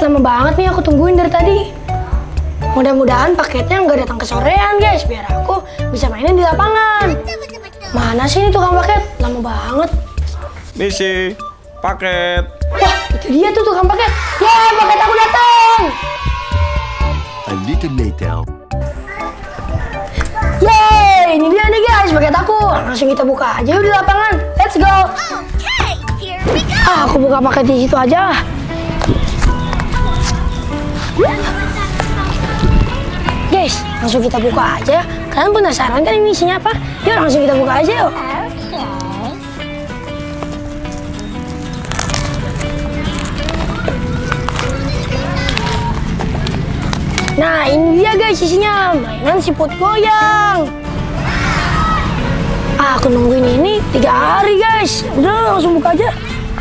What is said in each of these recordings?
lama banget nih aku tungguin dari tadi. Mudah-mudahan paketnya nggak datang kesorean guys, biar aku bisa mainin di lapangan. Mana sih ini tukang paket? Lama banget. Misi, paket. Wah, itu dia tuh tukang paket. Yeay, paket aku datang. A little later. Yeay, ini dia nih guys paket aku. Langsung kita buka aja yuk di lapangan. Let's go. Aku buka paket di situ aja. Guys, langsung kita buka aja. Kalian penasaran kan ini isinya apa? Yuk langsung kita buka aja yuk. Nah, ini dia guys isinya, mainan siput goyang. Aku nungguin ini 3 hari guys. Udah langsung buka aja.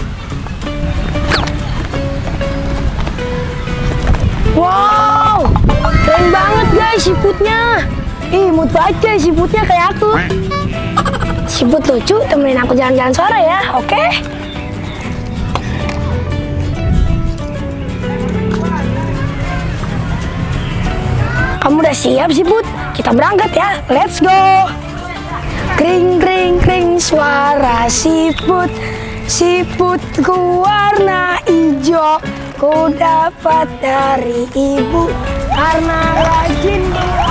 Wow, keren banget guys siputnya. Imut banget guys siputnya kayak aku. Siput lucu, temenin aku jalan-jalan sore ya, oke? Kamu udah siap siput? Kita berangkat ya, let's go. Kring kring kring suara siput. Siputku warna hijau, ku dapat dari ibu karena rajin.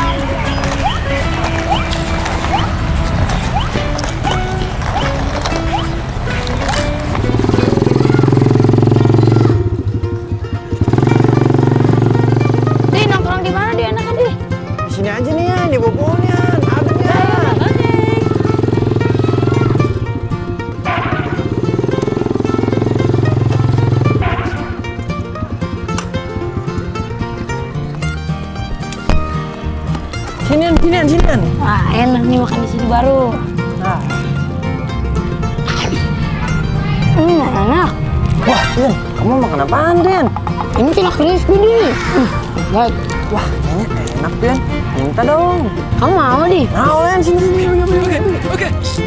Di nongkrong di mana di enaknya di? Di sini aja nih ya, di bawah pohonnya. Ada ya. Sinian. Wah, enak nih makan di sini baru. Nah. Enak. Wah, Rian, kamu makan apaan, Rian? Ini cilok crispy nih. Baik. Wah, kayaknya enak, Rian. Minta dong. Kamu mau di? Mau, Rian, sini. Oke.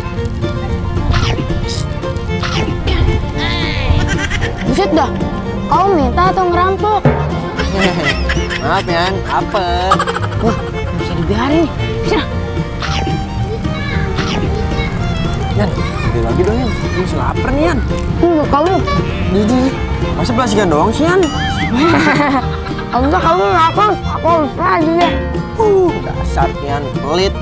Buset dah. Kau minta atau ngerampok? Maaf, Rian, lapar. Wah, nggak bisa dibiarin. Bisa. Yan, lagi dong, Yan. Ini masih lapar nih, Yan. Kamu. Jadi, masa plastikan doang sih, Yan? Kamu lapar. Aku harus aja ya. Dasar, Yan. Pelit.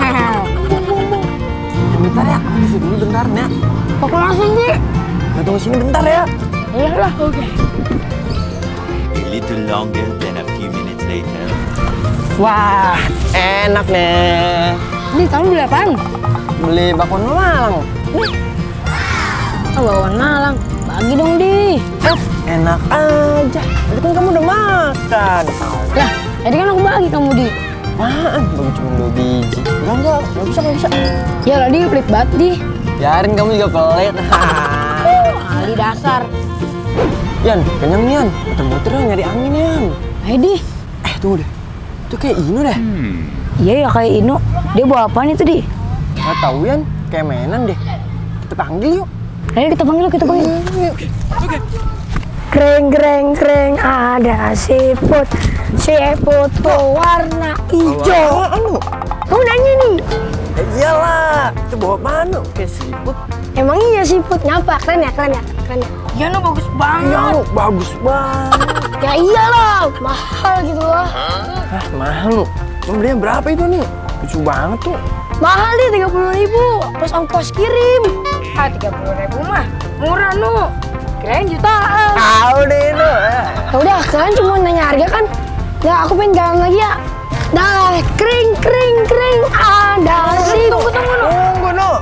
Bentar ya, aku isi dulu bentar, ya. Kok langsung sih? Tunggu sini bentar ya. Iya lah, oke. A little longer than a few minutes later. Wah, enak nih. Di, kamu beli apaan? Beli bakwan Malang. Nih. Bakwan Malang. Bagi dong, Di. Enak aja. Tadi kan kamu udah makan. Lah, tadi kan aku bagi kamu, Di. Apaan? Baru cuma 2 biji. Enggak bisa. Ya lah, Di, pelit banget, Di. Biarin kamu juga pelit. Ali dasar. Yan, kenyang nih, Yan. Muter-muter ya, nyari angin, Yan. Ayo, Di. Tunggu deh. Itu kayak Inu deh. Iya ya, kayak Inu. Dia bawa apaan itu, Di? Nggak tahu, Yan. Kayak mainan deh. Kita panggil yuk. Ayo kita panggil. Oke. Kreng, ada siput. Siputku warna hijau. Kamu nanya nih. Iyalah, itu bawa apaan lu? Kayak siput. Emang iya siput, nyapa? Keren ya? Iya, no, bagus banget. Iya, lu bagus banget. Ya iyalah, mahal gitu loh. Hah, mahal lu? Lu belinya berapa itu nih? Lucu banget tuh. Mahal nih, 30.000 plus ongkos kirim. 30.000 mah murah nu. Kirain jutaan. Tahu deh lu. Ya udah, kalian cuma nanya harga kan? Ya aku pengen jalan lagi ya. Dah, kering, ada siput. Tunggu nu.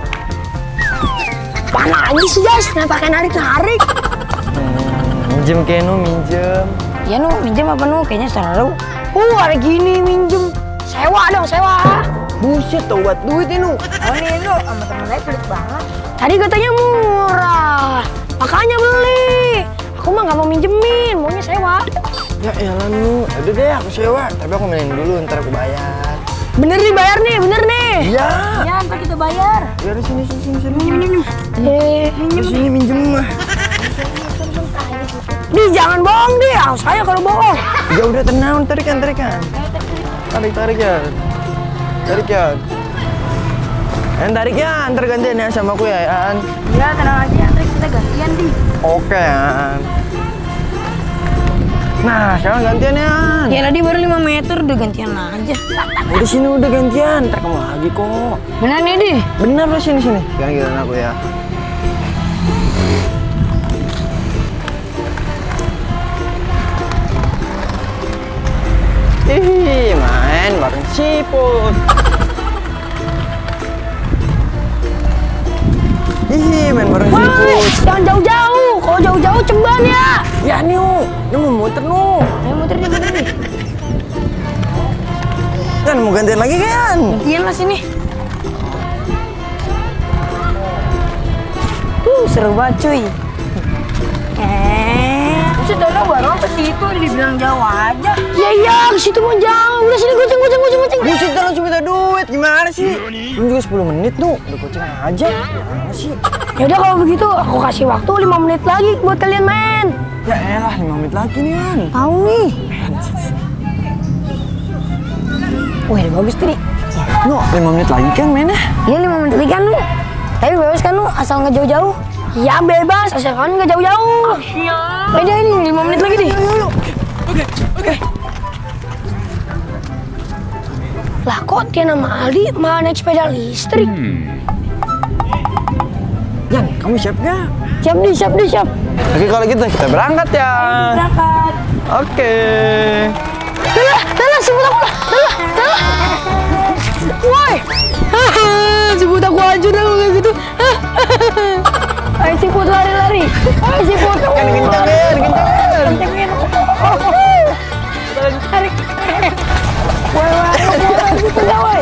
Mana aja sih guys, nggak pakai narik. Minjem Kenu, minjem. Ya nu, minjem apa nu? Kayaknya seru. Ada gini minjem. Sewa dong, sewa. Buset, tau buat duit ini. Oh nih lu, sama temen lain pelit banget. Tadi katanya murah, makanya beli. Aku mah nggak mau minjemin, maunya sewa. Ya elah nu, udah deh aku sewa. Tapi aku mainin dulu, ntar aku bayar. Bener nih, bayar nih, bener nih. Iya. Ya, ntar kita bayar. Ya udah sini. Minjem. Di sini minjem mah. Di jangan bohong di, awas saya kalau bohong. Ya udah tenang, tarikan. Tarik ya. Tarik ya, ntar gantian ya sama aku ya, An. Ya tenang aja, nanti kita gantian di. Oke, An. Nah, sekarang gantian ya, An. Ya tadi baru 5 meter, udah gantian aja. Udah sini udah gantian, ntar kamu lagi kok. Benar nih di. Bener lo sini. Sekarang giliran aku ya. Ih, main bareng siput. Ih, main bareng Woi, siput. jangan jauh-jauh. Kalau jauh-jauh ceban ya. Ya nih, ini mau muter nu. Ayo muter nih. Kan mau gantian lagi kan? Gantian lah sini. Seru banget cuy. Buset Dono baru ke situ dibilang jauh aja. Iya, ke situ mau jauh. Udah sini goceng. Buset, dah langsung minta duit. Gimana sih? Belum juga 10 menit tuh. Udah goceng aja. Gimana sih? Ya udah kalau begitu aku kasih waktu 5 menit lagi buat kalian main. Ya elah, 5 menit lagi nih, An. Tahu nih. Wih, udah bagus tuh, Di. No, 5 menit lagi kan mainnya? Iya 5 menit lagi kan lu. Tapi bebas kan lu asal nggak jauh-jauh. Ya bebas asal kan nggak jauh-jauh. Beda ini 5 menit lagi di. Oke. Lah kok dia nama Aldi malah naik sepeda listrik? Yan, kamu siap gak? Siap. Oke, kalau gitu kita berangkat ya. Berangkat. Oke. Dalah, siput aku lah. Dalah. Woi. Siput aku hancur dah kayak gitu. Ayo siput lari. Ayo siput. Kan kencengin. Kencengin. Tarik. Woi, siput dah, woi.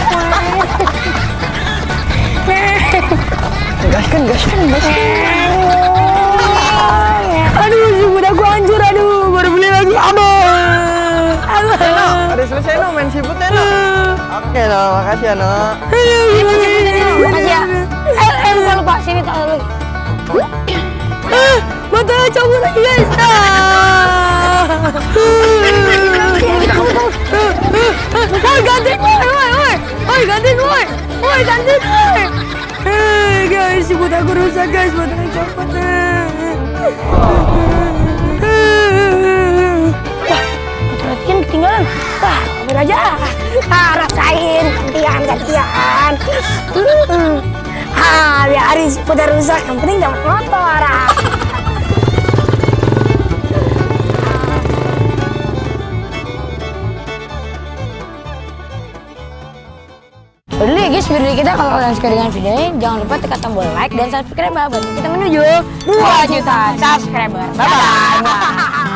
Gaskan. Aduh, siput aku hancur. Aduh, baru beli lagi. Aduh. Ada selesai no main siputnya no. Oke, no, makasih ya no. Makasih ya. Lupa sini tak lu. Matanya cabut lagi guys. Gantiin woi. Guys, siput aku rusak guys, matanya copot. Perhatian ketinggalan. Wah, ambil aja. Rasain gantian. Biarin siput rusak, yang penting dapat motor. Udah deh guys, video kita kalau kalian suka dengan video ini, jangan lupa tekan tombol like dan subscribe buat kita menuju 2 juta subscriber. Bye-bye.